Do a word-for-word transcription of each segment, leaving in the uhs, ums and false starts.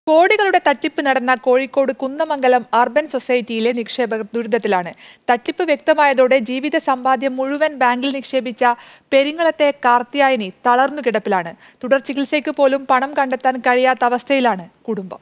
കോടികളുടെ തട്ടിപ്പ് നടന്ന കോഴിക്കോട് കുന്നമംഗലം അർബൻ സൊസൈറ്റിയിലെ നിക്ഷേപകർ ദുരിതത്തിലാണ്. തട്ടിപ്പ് വ്യക്തമായതോടെ ജീവിത സമ്പാദ്യം മുഴുവൻ ബാങ്കിൽ നിക്ഷേപിച്ച പെരിങ്ങളത്തെ കാർത്തിയായനി തളർന്നു കിടപ്പിലാണ്. തുടർ ചികിത്സയ്ക്ക് പോലും പണം കണ്ടെത്താൻ കഴിയാത്ത അവസ്ഥയിലാണ് കുടുംബം.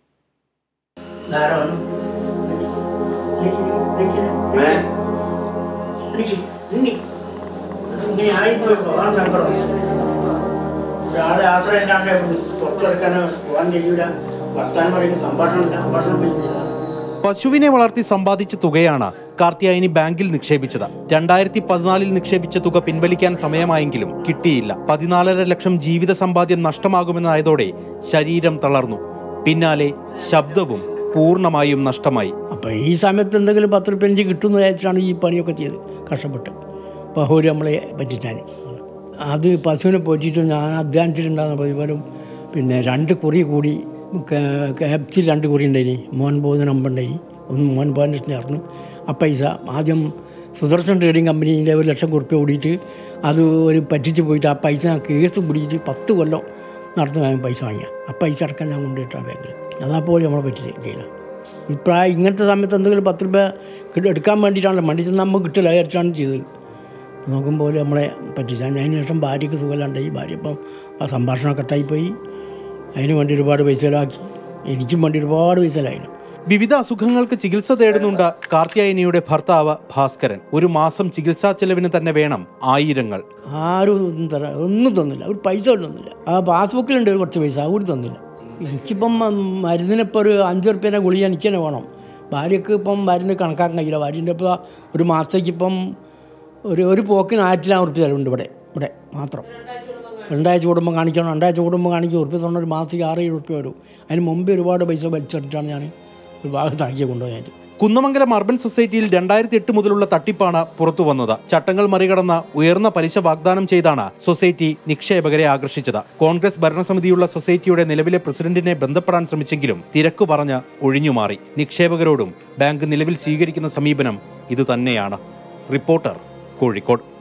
പശുവിനെ വളർത്തി സമ്പാദിച്ച തുകയാണ് കാർത്തിയായനി ബാങ്കിൽ നിക്ഷേപിച്ചത്. രണ്ടായിരത്തി പതിനാലിൽ നിക്ഷേപിച്ച തുക പിൻവലിക്കാൻ സമയമായെങ്കിലും കിട്ടിയില്ല. പതിനാലര ലക്ഷം ജീവിത സമ്പാദ്യം നഷ്ടമാകുമെന്നായതോടെ ശരീരം തളർന്നു. പിന്നാലെ ശബ്ദവും പൂർണ്ണമായും നഷ്ടമായി. അപ്പൊ ഈ സമയത്ത് എന്തെങ്കിലും പത്ത് റുപ്യ കിട്ടുമെന്ന് വിചാരിച്ചാണ് ഈ പണിയൊക്കെ ചെയ്ത് കഷ്ടപ്പെട്ട് പഹൂര് നമ്മളെ പറ്റിച്ചാൽ. അത് പശുവിനെ പോറ്റിയിട്ട് ഞാൻ അധ്വാനിച്ചിട്ടുണ്ടാകുന്ന പ്രതിഫലം പിന്നെ രണ്ട് കുറി കൂടി ക്യാപ്സിൽ രണ്ട് കുറി ഉണ്ടായി. മോൻ പോകുന്ന നമ്പുണ്ടായി. ഒന്ന് മോൻ പോകാനായിരുന്നു. ആ പൈസ ആദ്യം സുദർശൻ ട്രേഡിംഗ് കമ്പനീൻ്റെ ഒരു ലക്ഷം കുറിപ്പ് കൂടിയിട്ട് അത് ഒരു പറ്റിച്ച് പോയിട്ട് ആ പൈസ കേസ് പിടിച്ചിട്ട് പത്ത് കൊല്ലം നടന്നു ഞാൻ പൈസ വാങ്ങിയ ആ പൈസ അടക്കാൻ ഞാൻ കൊണ്ടുപോയിട്ടാണ് ബാങ്കിൽ. അതാപ്പോൾ നമ്മളെ പറ്റിച്ച് ചെയ്യില്ല. ഇപ്രായം ഇങ്ങനത്തെ സമയത്ത് എന്തെങ്കിലും പത്ത് രൂപ എടുക്കാൻ വേണ്ടിയിട്ടാണല്ലോ മണ്ടിച്ച് നമുക്ക് കിട്ടില്ല വിചാരിച്ചാണ് ചെയ്തത്. നോക്കുമ്പോൾ നമ്മളെ പറ്റിച്ചാൽ ഞാൻ അതിന് ശേഷം ഭാര്യയ്ക്ക് സുഖമില്ലാണ്ടായി. ഭാര്യ ഇപ്പം ആ സംഭാഷണം കട്ടായിപ്പോയി. അതിന് വേണ്ടി ഒരുപാട് പൈസ ചിലവാക്കി. എനിക്കും വേണ്ടി ഒരുപാട് പൈസ ചിലവായിരുന്നു. വിവിധ അസുഖങ്ങൾക്ക് ചികിത്സ തേടുന്നുണ്ട് കാർത്തിയായനിയുടെ ഭർത്താവ് ഭാസ്കരൻ. ഒരു മാസം ചികിത്സാ ചെലവിന് തന്നെ വേണം ആയിരങ്ങൾ. ആരും ഒന്നും തരാ ഒന്നും തന്നില്ല. ഒരു പൈസ തന്നില്ല. ആ പാസ്ബുക്കിലുണ്ട് ഒരു കുറച്ച് പൈസ, അതുകൂടി തന്നില്ല. എനിക്കിപ്പം മരുന്നിനിപ്പോൾ ഒരു അഞ്ച് റുപ്യേൻ്റെ ഗുളിക എനിക്ക് തന്നെ വേണം. ഭാര്യയ്ക്ക് ഇപ്പം മരുന്ന് കണക്കാക്കാൻ കഴിയില്ല. ഭാര്യൻ്റെ ഇപ്പോൾ ഒരു മാസത്തേക്ക് ഇപ്പം ഒരു ഒരു പോക്കിന് ആയിരത്തിലാം ഉറുപ്പ്യ ചിലവുണ്ട് ഇവിടെ ഇവിടെ മാത്രം. രണ്ടാഴ്ച കൂടുമ്പോൾ കാണിക്കണം. രണ്ടാഴ്ച കൂടുമ്പോൾ കാണിക്കും. ഉറുപ്പ്യ തൊണ്ണൂറ് ഒരു മാസത്തേക്ക് ആറ് ഏഴ് ഉറുപ്പ്യ വരും. അതിന് മുമ്പ് ഒരുപാട് പൈസ വലിച്ചെടുത്തിട്ടാണ് ഞാൻ ഒരു ഭാഗത്താക്കിയ കൊണ്ടുപോയാൽ. കുന്നമംഗലം അർബൻ സൊസൈറ്റിയിൽ രണ്ടായിരത്തി എട്ട് മുതലുള്ള തട്ടിപ്പാണ് പുറത്തു വന്നത്. ചട്ടങ്ങൾ മറികടന്ന ഉയർന്ന പലിശ വാഗ്ദാനം ചെയ്താണ് സൊസൈറ്റി നിക്ഷേപകരെ ആകർഷിച്ചത്. കോൺഗ്രസ് ഭരണസമിതിയുള്ള സൊസൈറ്റിയുടെ നിലവിലെ പ്രസിഡന്റിനെ ബന്ധപ്പെടാൻ ശ്രമിച്ചെങ്കിലും തിരക്കു പറഞ്ഞ് ഒഴിഞ്ഞുമാറി. നിക്ഷേപകരോടും ബാങ്ക് നിലവിൽ സ്വീകരിക്കുന്ന സമീപനം ഇതുതന്നെയാണ്. റിപ്പോർട്ടർ, കോഴിക്കോട്.